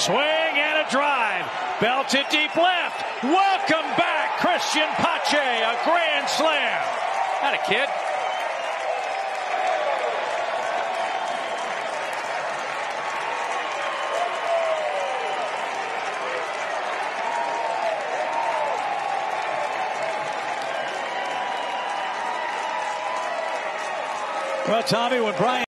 Swing and a drive. Belted deep left. Welcome back, Christian Pache. A grand slam. Not a kid. Well, Tommy, when Brian